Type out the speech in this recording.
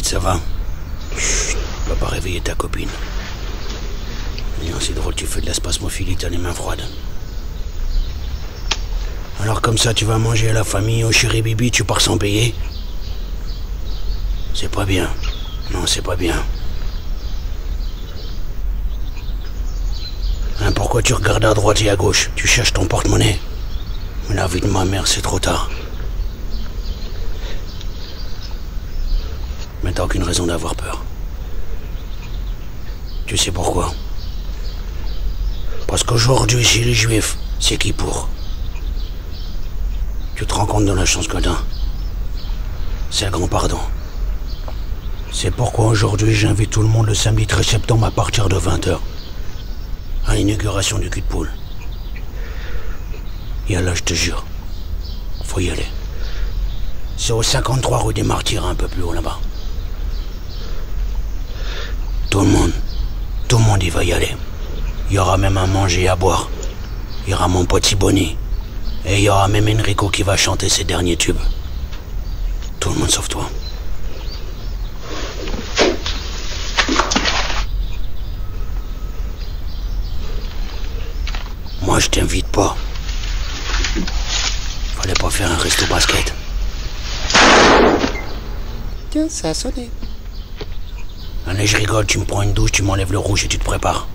David, ça va? Chut, tu vas pas réveiller ta copine. Voyons, c'est drôle, tu fais de la spasmophilie, t'as les mains froides. Alors comme ça, tu vas manger à la famille, au chéri Bibi, tu pars sans payer? C'est pas bien. Non, c'est pas bien. Hein, pourquoi tu regardes à droite et à gauche? Tu cherches ton porte-monnaie? Mais la vie de ma mère, c'est trop tard. Mais t'as aucune raison d'avoir peur. Tu sais pourquoi? Parce qu'aujourd'hui, chez les Juifs, c'est qui pour? Tu te rends compte de la chance que t'as? C'est le grand pardon. C'est pourquoi aujourd'hui, j'invite tout le monde le samedi 13 septembre à partir de 20h. À l'inauguration du cul de poule. Et là, je te jure, faut y aller. C'est au 53 rue des Martyrs, un peu plus haut là-bas. Tout le monde y va y aller. Il y aura même à manger et à boire. Il y aura mon petit Bonnie. Et il y aura même Enrico qui va chanter ses derniers tubes. Tout le monde sauf toi. Moi, je t'invite pas. Fallait pas faire un resto basket. Tiens, ça a sonné. Allez, je rigole, tu me prends une douche, tu m'enlèves le rouge et tu te prépares.